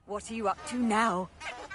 What are you up to now?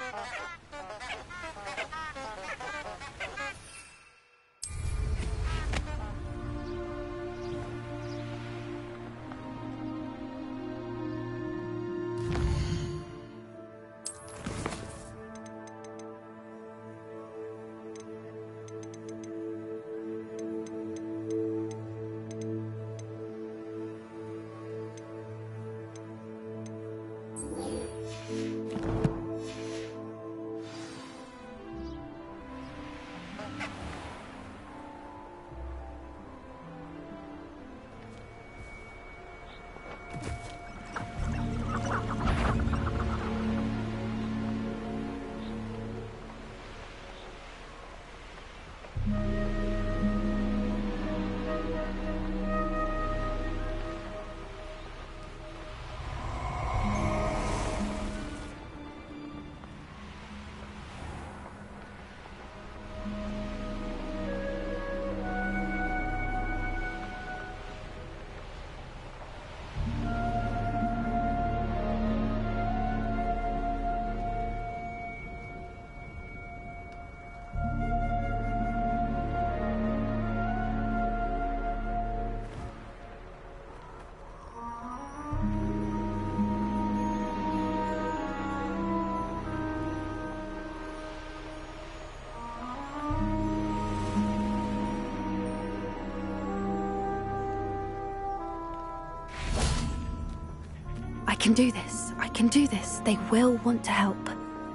I can do this. I can do this. They will want to help.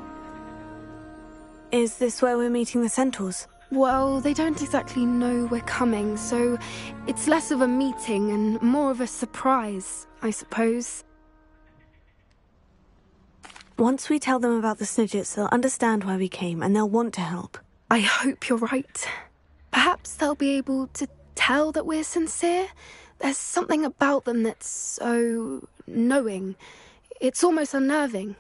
Is this where we're meeting the Centaurs? Well, they don't exactly know we're coming, so it's less of a meeting and more of a surprise, I suppose. Once we tell them about the Snidgets, they'll understand why we came and they'll want to help. I hope you're right. Perhaps they'll be able to tell that we're sincere. There's something about them that's so knowing. It's almost unnerving.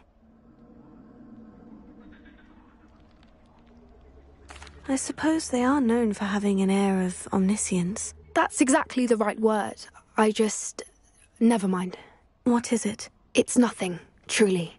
I suppose they are known for having an air of omniscience. That's exactly the right word. Never mind. What is it? It's nothing, truly.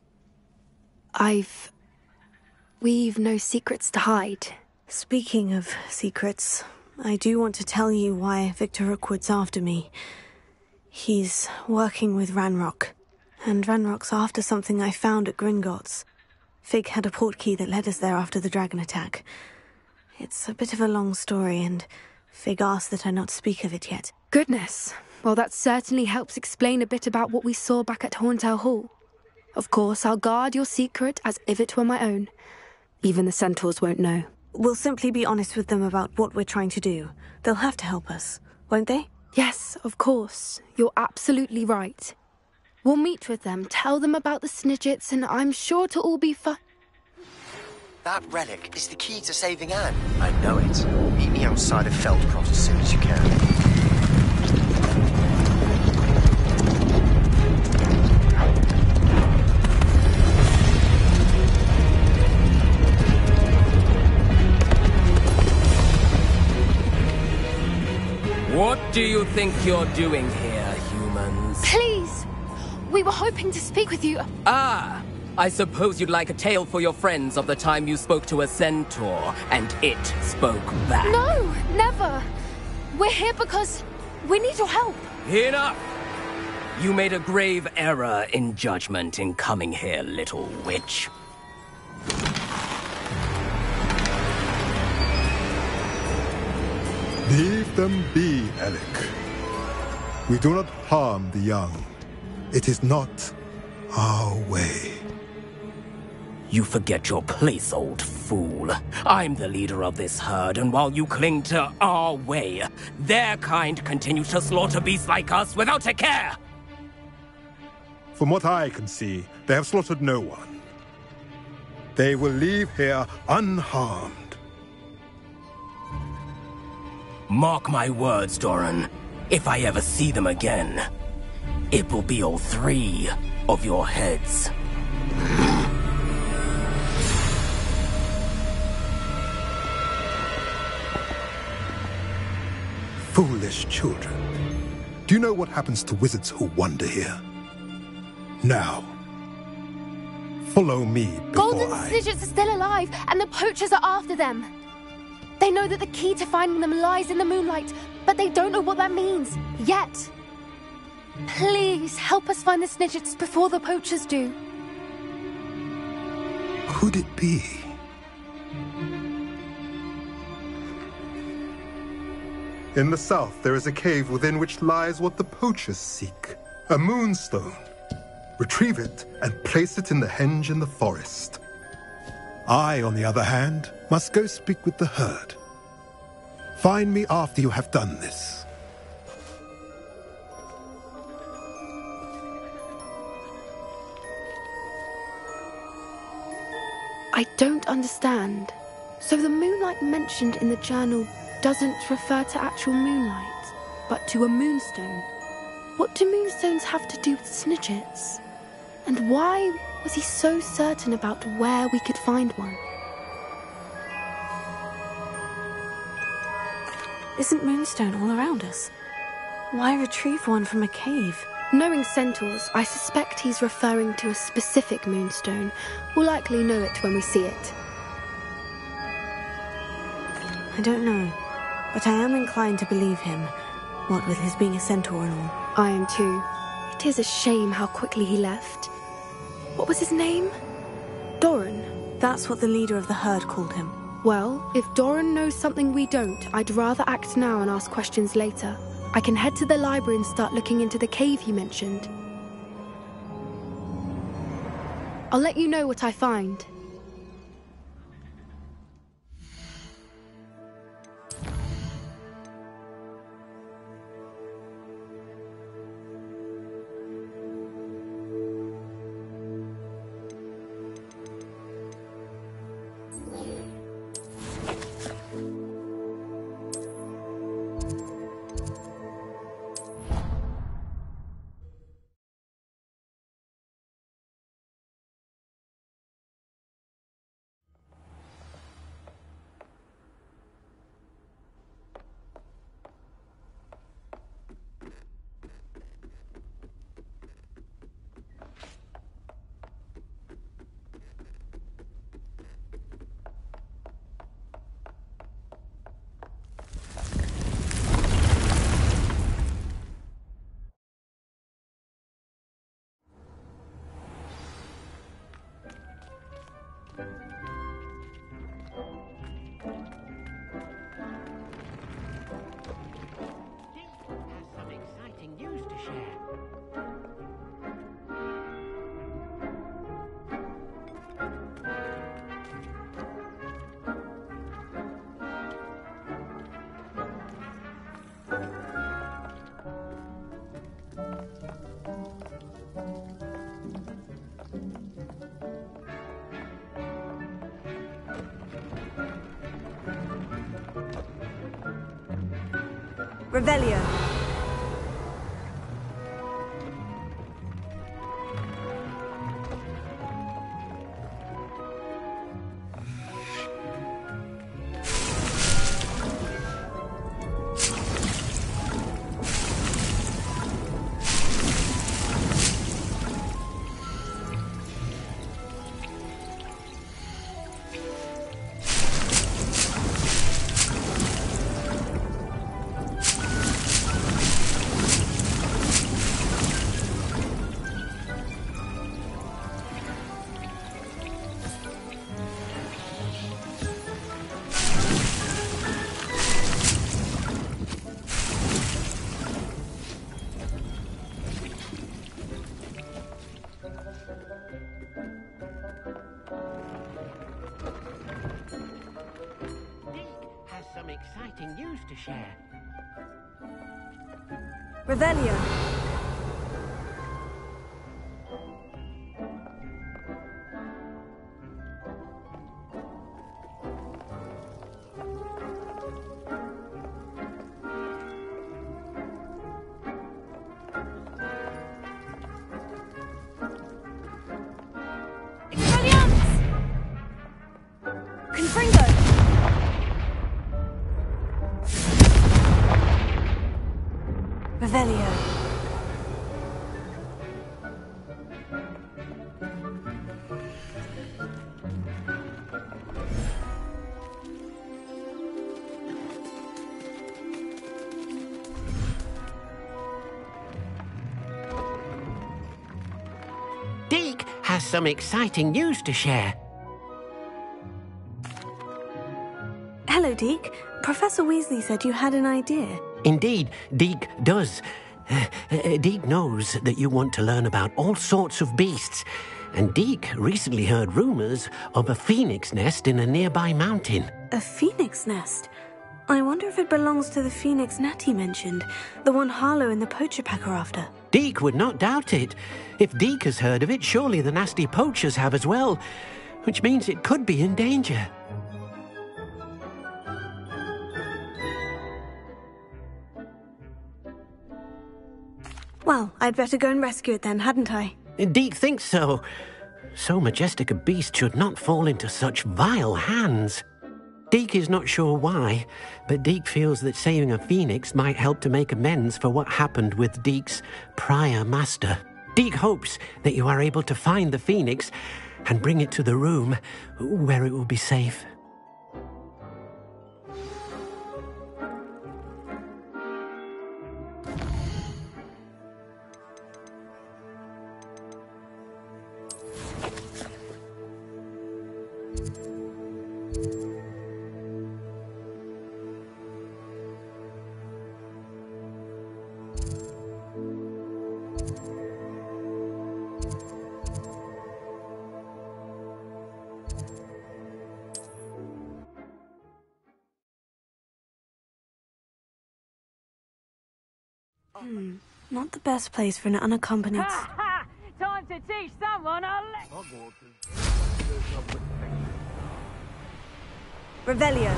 We've no secrets to hide. Speaking of secrets, I do want to tell you why Victor Rookwood's after me. He's working with Ranrock, and Ranrock's after something I found at Gringotts. Fig had a portkey that led us there after the dragon attack. It's a bit of a long story, and Fig asked that I not speak of it yet. Goodness. Well, that certainly helps explain a bit about what we saw back at Horntail Hall. Of course, I'll guard your secret as if it were my own. Even the Centaurs won't know. We'll simply be honest with them about what we're trying to do. They'll have to help us, won't they? Yes, of course. You're absolutely right. We'll meet with them, tell them about the Snidgets, and I'm sure it'll all be fun. That relic is the key to saving Anne. I know it. Meet me outside of Feldcroft as soon as you can. What do you think you're doing here, humans? Please! We were hoping to speak with you. Ah! I suppose you'd like a tale for your friends of the time you spoke to a centaur, and it spoke back. No, never. We're here because we need your help. Enough! You made a grave error in judgment in coming here, little witch. Leave them be, Alec. We do not harm the young. It is not our way. You forget your place, old fool. I'm the leader of this herd, and while you cling to our way, their kind continue to slaughter beasts like us without a care! From what I can see, they have slaughtered no one. They will leave here unharmed. Mark my words, Doran. If I ever see them again, it will be all 3 of your heads. Foolish children. Do you know what happens to wizards who wander here? Now, Follow me before Golden I... Snidgets are still alive, and the poachers are after them. They know that the key to finding them lies in the moonlight, but they don't know what that means, yet. Please, help us find the Snidgets before the poachers do. Could it be? In the south, there is a cave within which lies what the poachers seek. A moonstone. Retrieve it and place it in the henge in the forest. I, on the other hand, must go speak with the herd. Find me after you have done this. I don't understand. So the moonlight mentioned in the journal doesn't refer to actual moonlight, but to a moonstone. What do moonstones have to do with Snidgets? And why was he so certain about where we could find one? Isn't moonstone all around us? Why retrieve one from a cave? Knowing Centaurs, I suspect he's referring to a specific moonstone. We'll likely know it when we see it. I don't know, but I am inclined to believe him, what with his being a centaur and all. I am too. It is a shame how quickly he left. What was his name? Doran. That's what the leader of the herd called him. Well, if Doran knows something we don't, I'd rather act now and ask questions later. I can head to the library and start looking into the cave he mentioned. I'll let you know what I find. Revelio. Exciting news to share. Revelio. Revelio. has some exciting news to share. Hello, Deke. Professor Weasley said you had an idea. Indeed, Deke does. Deke knows that you want to learn about all sorts of beasts, and Deke recently heard rumors of a phoenix nest in a nearby mountain. A phoenix nest? I wonder if it belongs to the phoenix Natty mentioned, the one Harlow and the poacher pack are after. Deke would not doubt it. If Deke has heard of it, surely the nasty poachers have as well, which means it could be in danger. Well, I'd better go and rescue it then, hadn't I? Deke thinks so. So majestic a beast should not fall into such vile hands. Deke is not sure why, but Deke feels that saving a phoenix might help to make amends for what happened with Deke's prior master. Deke hopes that you are able to find the phoenix and bring it to the room where it will be safe. Not the best place for an unaccompanied... Time to teach someone a lesson. Revelio.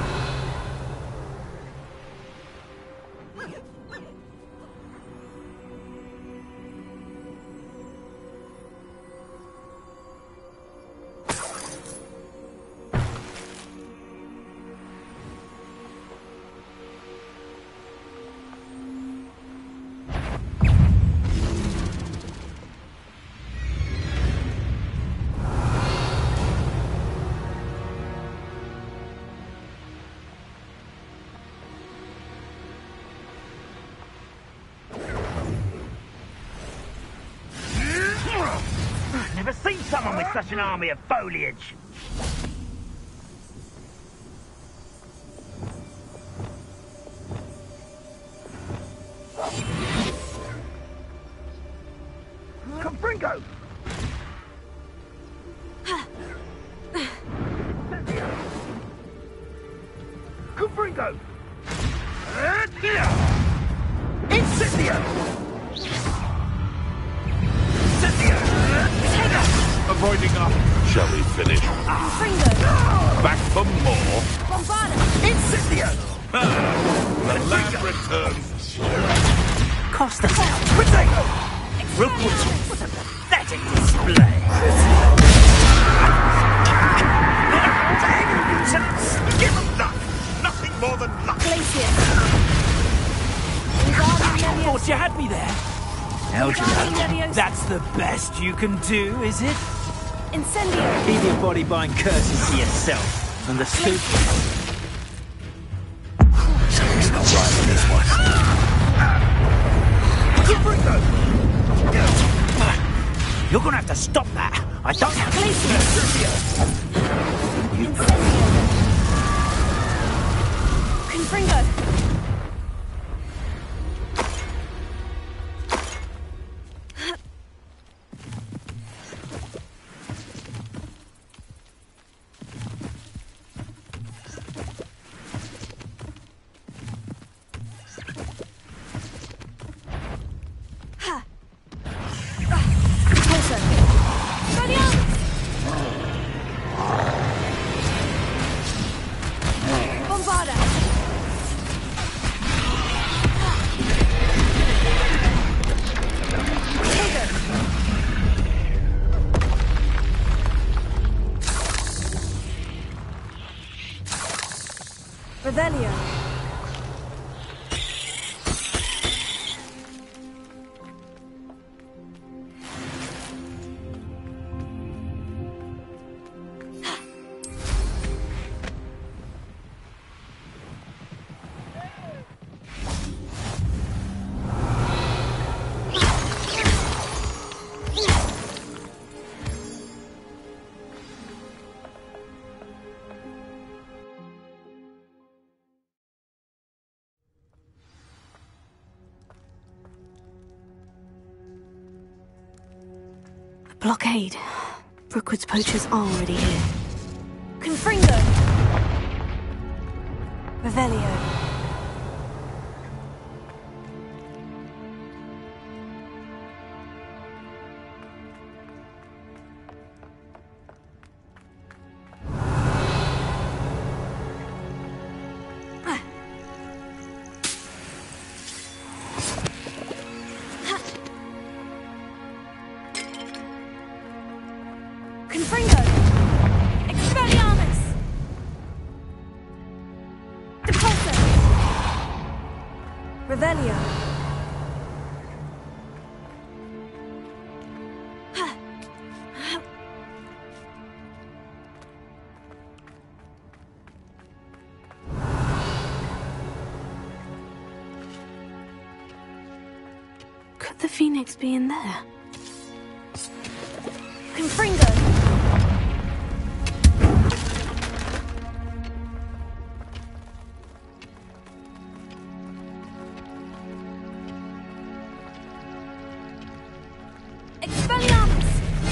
Never seen someone with such an army of foliage. Confringo! Confringo! Incendio! Avoiding up. Shall we finish? Back for more. Incendio! The land returns. Cost us out. Potato! What a pathetic display. Give them luck. Nothing more than luck. Thought you had me there. Algernon, that's the best you can do, is it? Incendio. Keep your body buying curses to yourself. And the soup. Something's not right with this one. You're gonna have to stop that. I don't have Confringo. blockade. Rookwood's poachers are already here. Confringo! Revelio. Confringo! Expelliarmus! Depulso! Revelio! Could the Phoenix be in there? Confringo! Expelliarmus!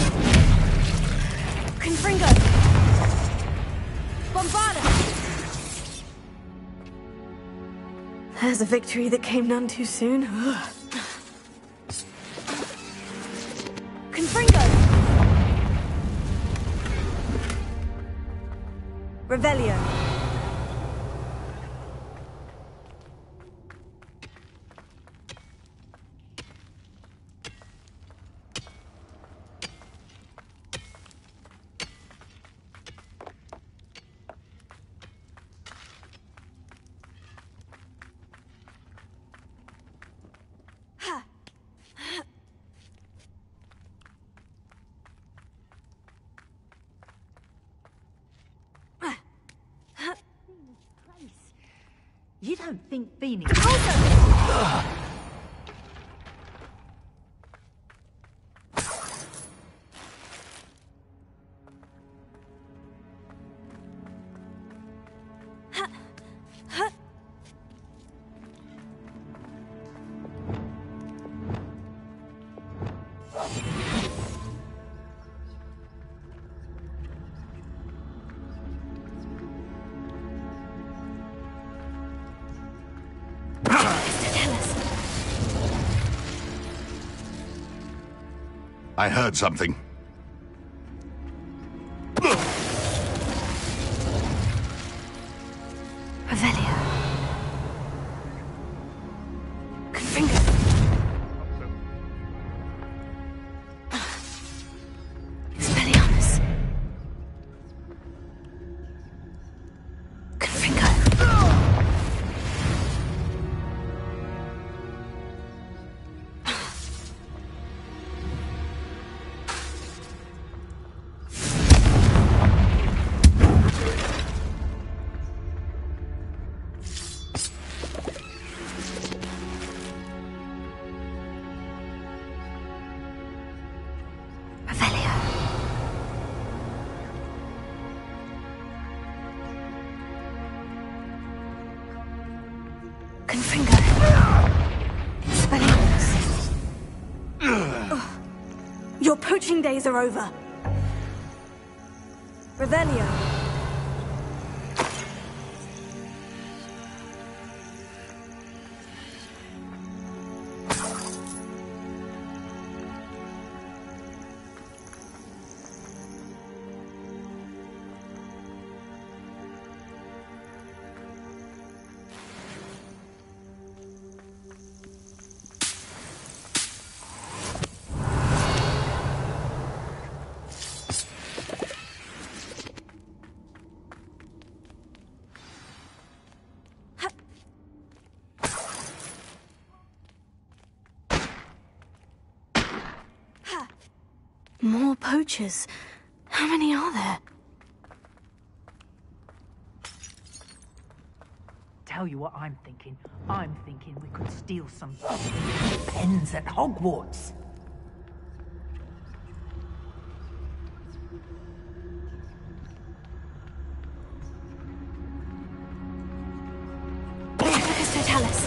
Confringo! Bombarda! There's a victory that came none too soon. Confringo! Revelio. You don't think Phoenix... I heard something. Revelio. Confringo. Expelliarmus. Confringo. Confringo. Expelliarmus. Your poaching days are over. Revelio. More poachers. How many are there? Tell you what I'm thinking. I'm thinking we could steal some pens at Hogwarts. Totalis.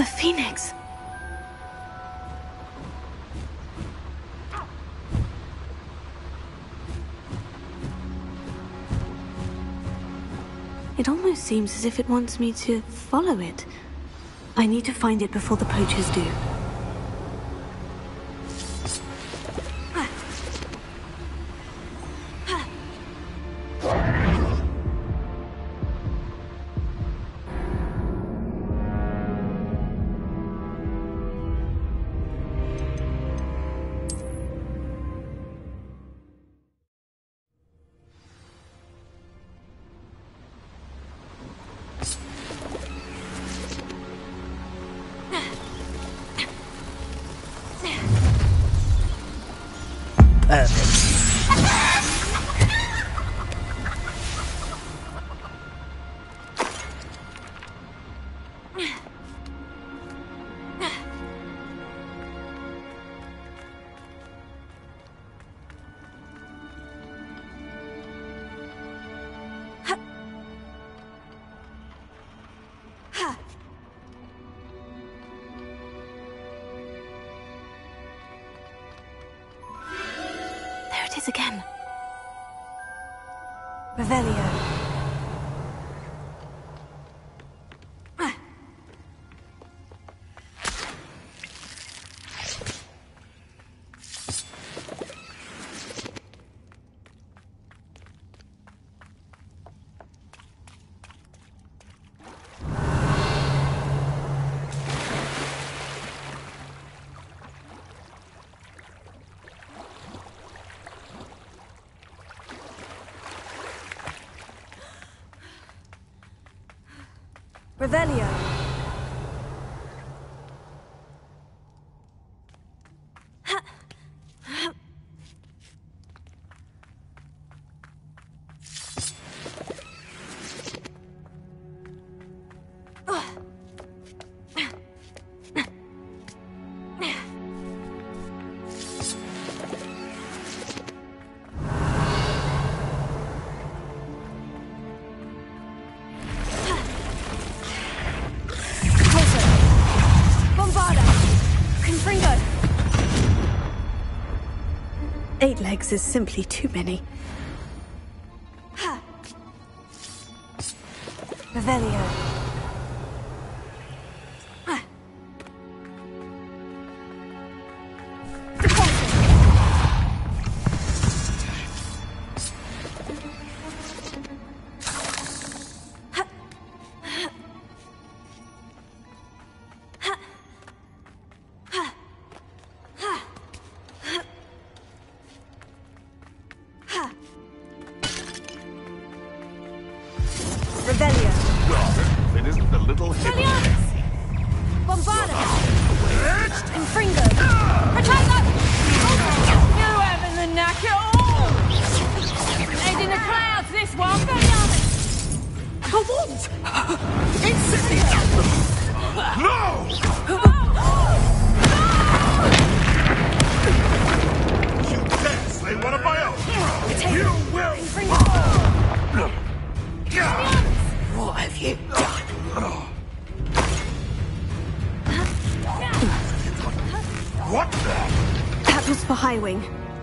phoenix. It almost seems as if it wants me to follow it. I need to find it before the poachers do. Again. Revelio. Revelio. Eight legs is simply too many. Revelio. Wing.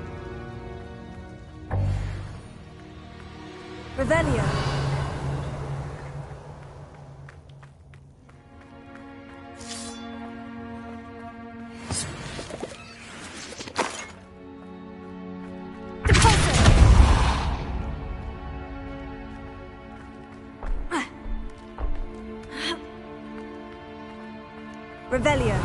Revelio. Revelio.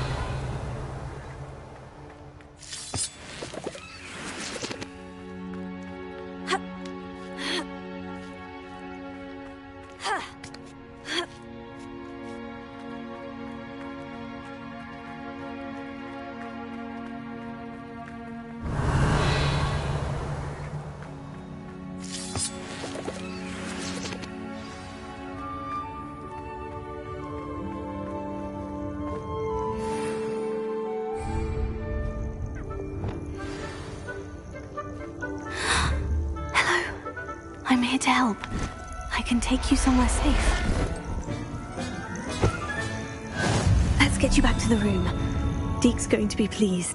I'm here to help. I can take you somewhere safe. Let's get you back to the room. Deke's going to be pleased.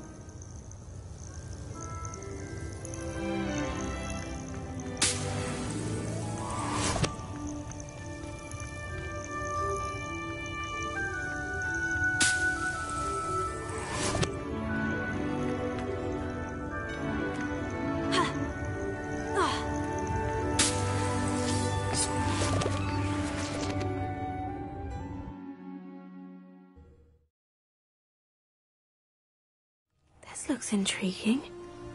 This looks intriguing.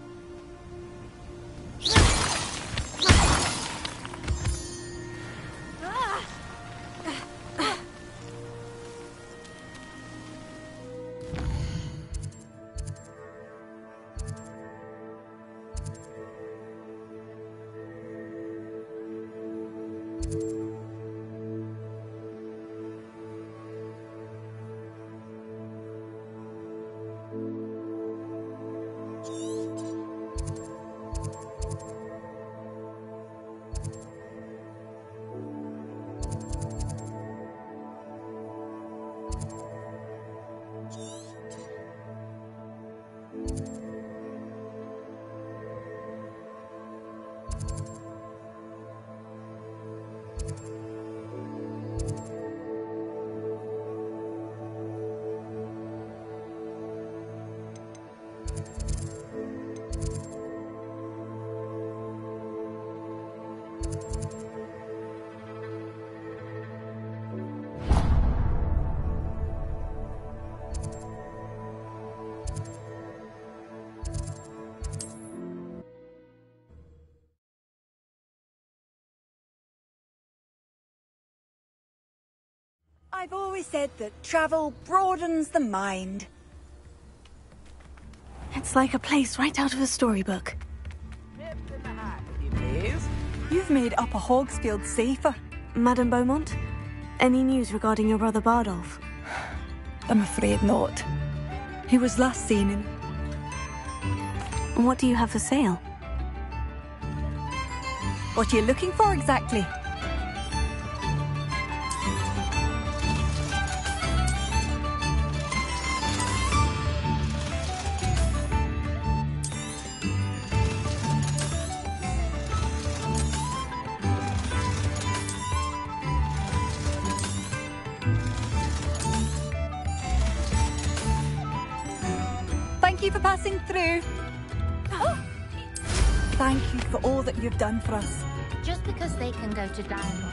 I've always said that travel broadens the mind. It's like a place right out of a storybook. You've made Upper Hogsfield safer. Madame Beaumont, any news regarding your brother Bardolph? I'm afraid not. He was last seen in... What do you have for sale? What are you looking for exactly? Thank you for passing through. Thank you for all that you've done for us. Just because they can go to dialogue.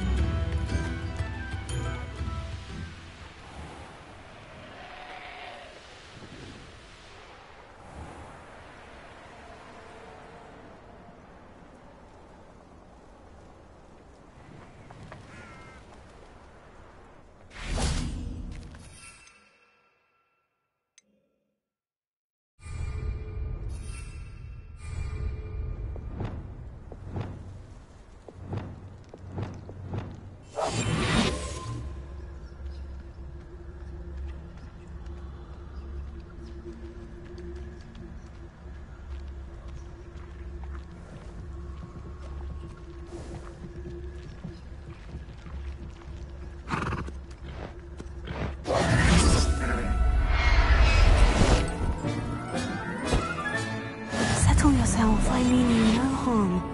Settle yourself, I mean you no harm.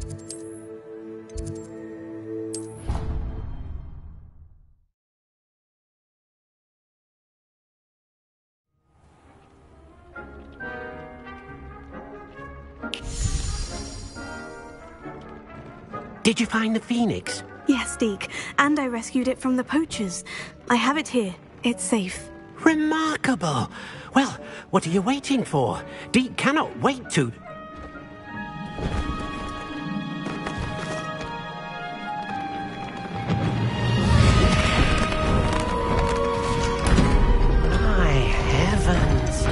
Did you find the phoenix? Yes, Deke, and I rescued it from the poachers. I have it here. It's safe. Remarkable! Well, what are you waiting for? Deke cannot wait to... My heavens!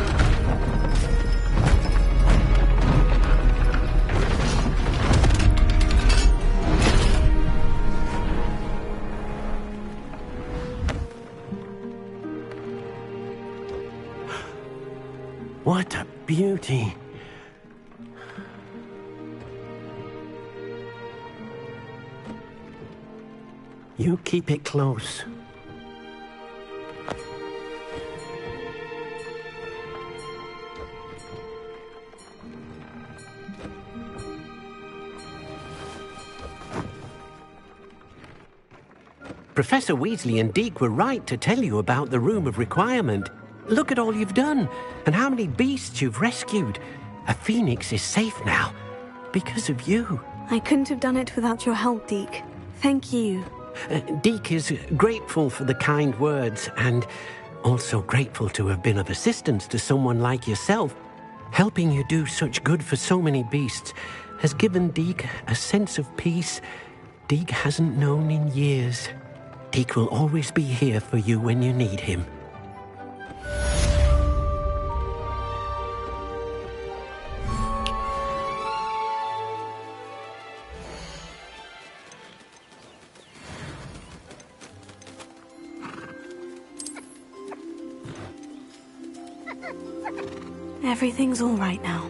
What a beauty. You keep it close. Professor Weasley and Deke were right to tell you about the Room of Requirement. Look at all you've done, and how many beasts you've rescued. A phoenix is safe now, because of you. I couldn't have done it without your help, Deke. Thank you. Deke is grateful for the kind words, and also grateful to have been of assistance to someone like yourself. Helping you do such good for so many beasts has given Deke a sense of peace Deke hasn't known in years. Deke will always be here for you when you need him. Everything's all right now.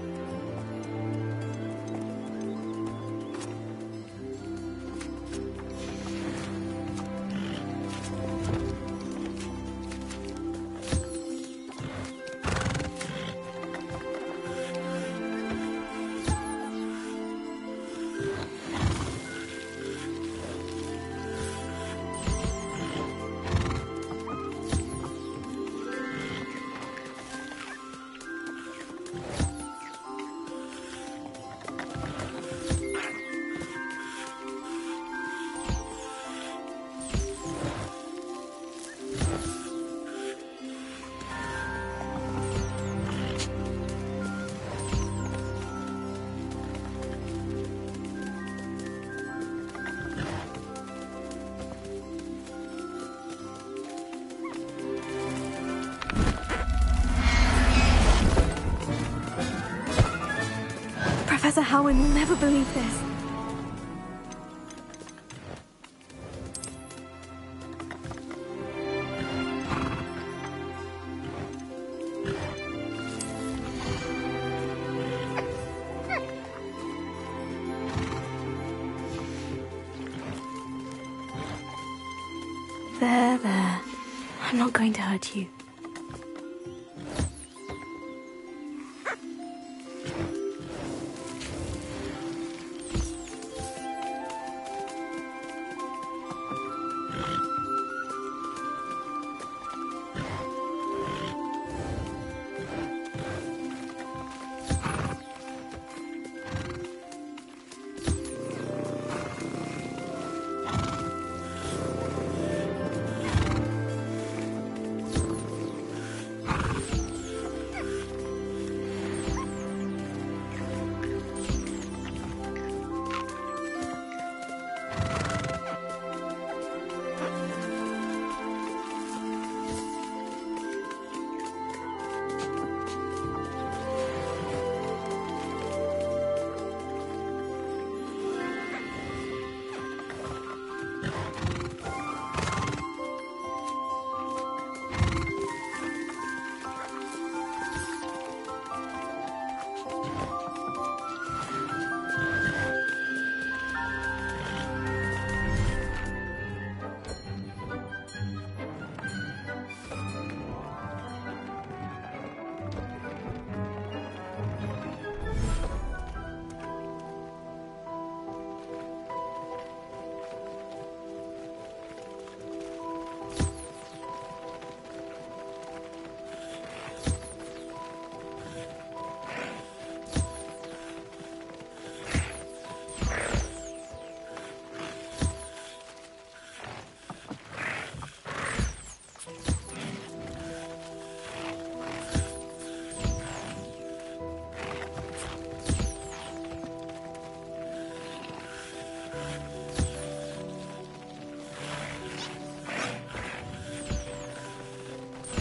Professor Howard will never believe this. There. I'm not going to hurt you.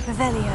Revelio.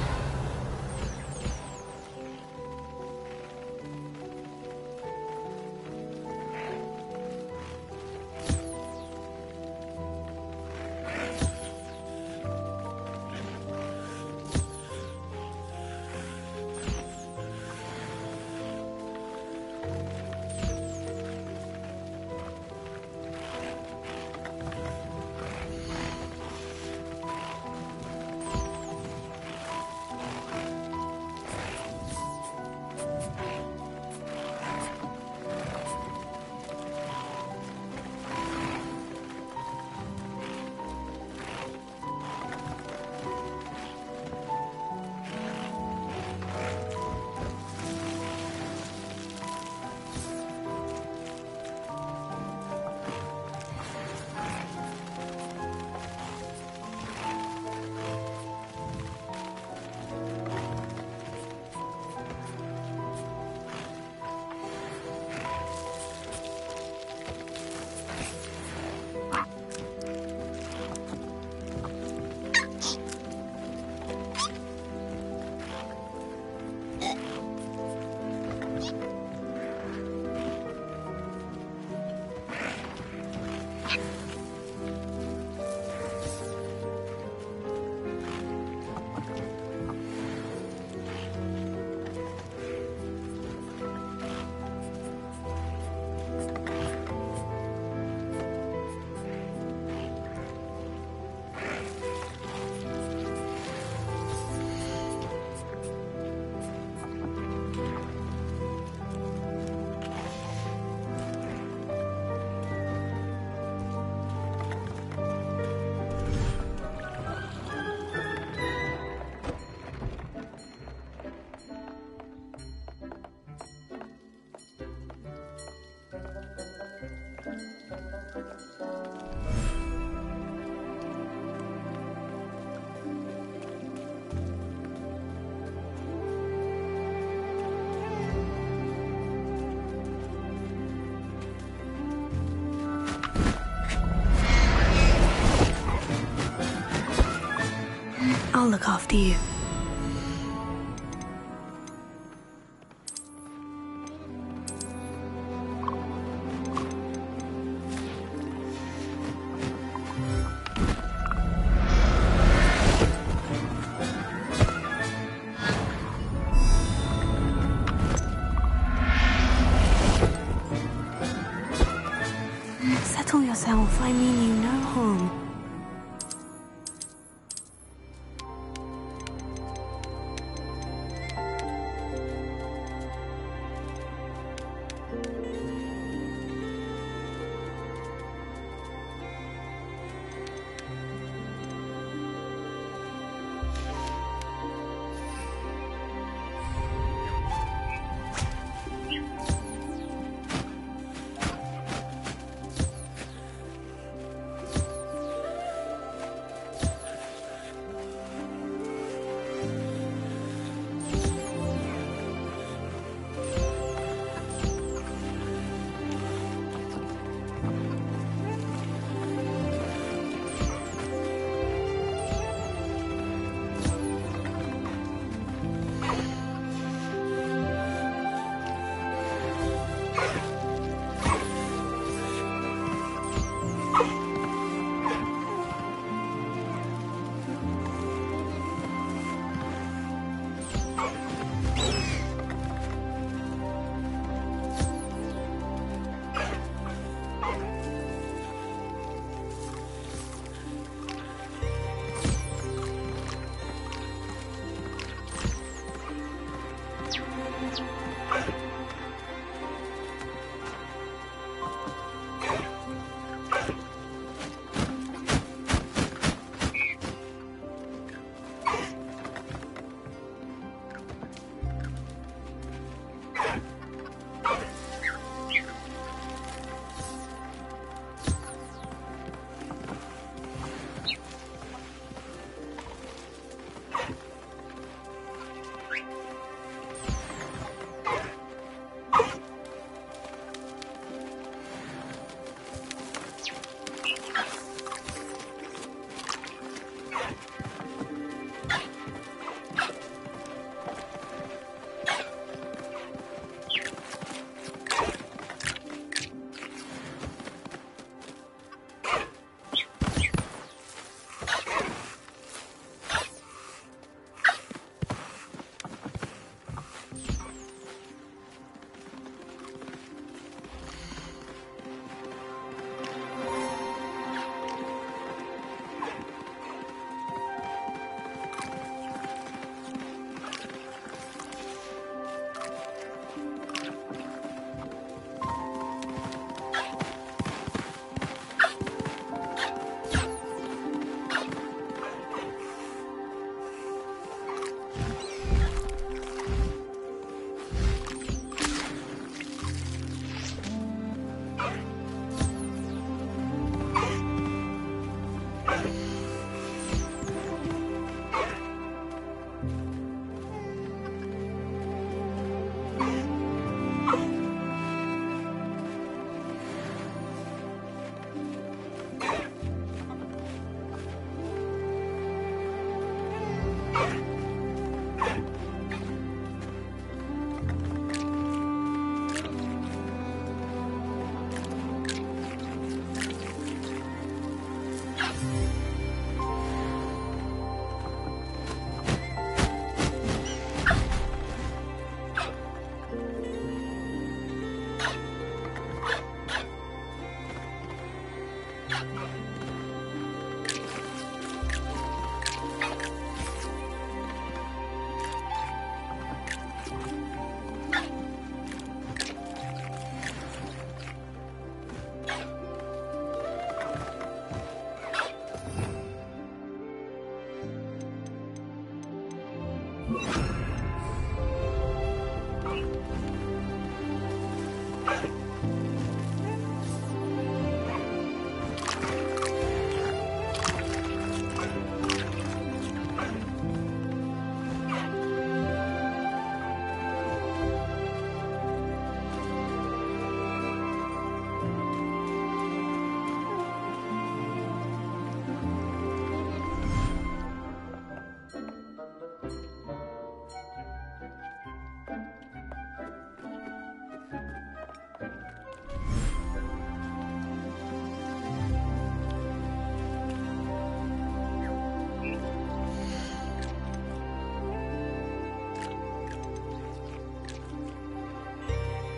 I'll look after you. Settle yourself. I mean you no harm.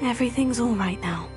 Everything's all right now.